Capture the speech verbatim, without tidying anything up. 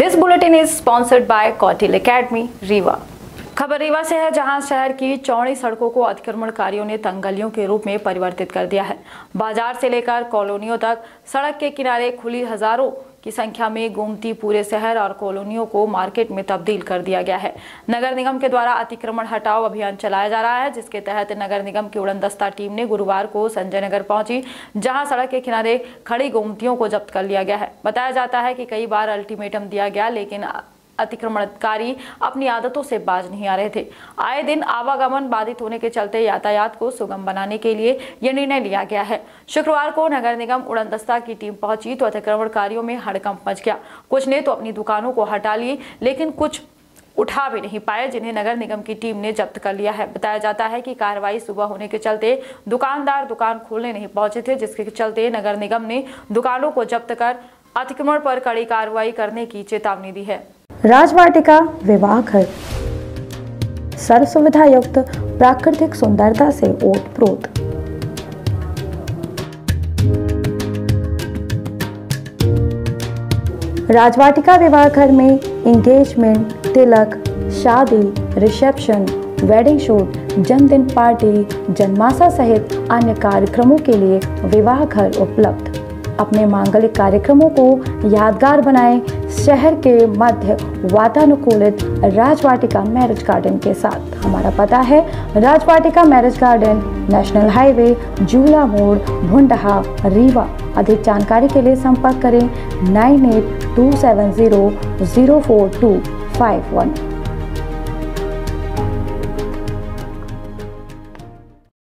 This bulletin is sponsored by Kautil academy Rewa. खबर रीवा से है, जहां शहर की चौड़ी सड़कों को अतिक्रमणकारियों ने तंगलियों के रूप में परिवर्तित कर दिया है। बाजार से लेकर कॉलोनियों तक सड़क के किनारे खुली हजारों की संख्या में गोमती पूरे शहर और कॉलोनियों को मार्केट में तब्दील कर दिया गया है। नगर निगम के द्वारा अतिक्रमण हटाओ अभियान चलाया जा रहा है, जिसके तहत नगर निगम की उड़नदस्ता टीम ने गुरुवार को संजय नगर पहुंची, जहां सड़क के किनारे खड़ी गोमतियों को जब्त कर लिया गया है। बताया जाता है कि कई बार अल्टीमेटम दिया गया, लेकिन अतिक्रमणकारी अपनी आदतों से बाज नहीं आ रहे थे। आए दिन आवागमन बाधित होने के चलते यातायात को सुगम बनाने के लिए यह निर्णय लिया गया है। शुक्रवार को नगर निगम उड़नदस्ता की टीम पहुंची तो अतिक्रमणकारियों में हड़कंप मच गया। कुछ ने तो अपनी दुकानों को हटा ली, लेकिन कुछ उठा भी नहीं पाए, जिन्हें नगर निगम की टीम ने जब्त कर लिया है। बताया जाता है कि कार्रवाई सुबह होने के चलते दुकानदार दुकान खोलने नहीं पहुंचे थे, जिसके चलते नगर निगम ने दुकानों को जब्त कर अतिक्रमण पर कड़ी कार्रवाई करने की चेतावनी दी है। राजवाटिका विवाह घर सर्व सुविधा युक्त प्राकृतिक सुंदरता से ओतप्रोत। राजवाटिका विवाह घर में एंगेजमेंट, तिलक, शादी, रिसेप्शन, वेडिंग शूट, जन्मदिन पार्टी, जन्माशा सहित अन्य कार्यक्रमों के लिए विवाह घर उपलब्ध। अपने मांगलिक कार्यक्रमों को यादगार बनाएं शहर के मध्य वातानुकूलित राजवाटिका मैरिज गार्डन के साथ। हमारा पता है Rajvatika marriage garden, national highway, Jhula Mod, Bhundha, Rewa. अधिक जानकारी के लिए संपर्क करें nine eight two seven zero zero four two five one.